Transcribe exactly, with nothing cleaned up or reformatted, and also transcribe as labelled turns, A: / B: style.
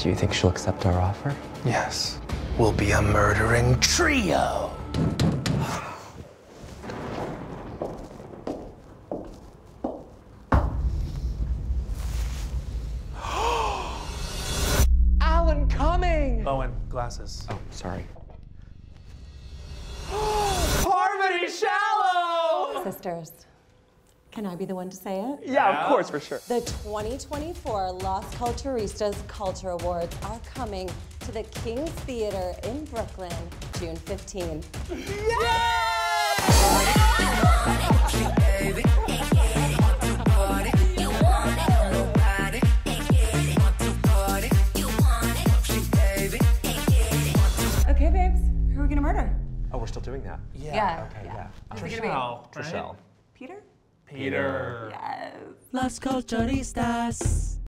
A: Do you think she'll accept our offer?
B: Yes. We'll be a murdering trio.
A: Alan coming!
C: Bowen, glasses.
A: Oh, sorry.
C: Harmony Shallow!
D: Sisters, can I be the one to say it?
A: Yeah, of course, for sure.
D: The twenty twenty-four Los Culturistas Culture Awards are coming to the King's Theater in Brooklyn, June fifteenth. Okay, babes, who are we gonna murder?
A: Oh, we're still doing that?
C: Yeah.
D: Yeah.
A: Okay, yeah.
D: Who's it
C: Trishelle,
D: gonna
C: right?
A: Trishelle.
D: be? Peter?
C: Peter.
D: Yes.
E: Los Culturistas.